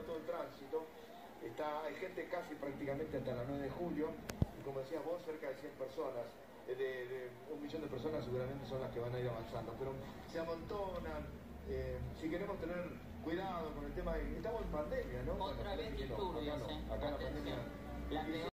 todo el tránsito. Hay gente casi prácticamente hasta la 9 de julio, y como decías vos, cerca de 100 personas, de 1 millón de personas seguramente son las que van a ir avanzando, pero se amontonan. Si queremos tener cuidado con el tema estamos en pandemia, ¿no? Otra vez disturbios, acá la pandemia.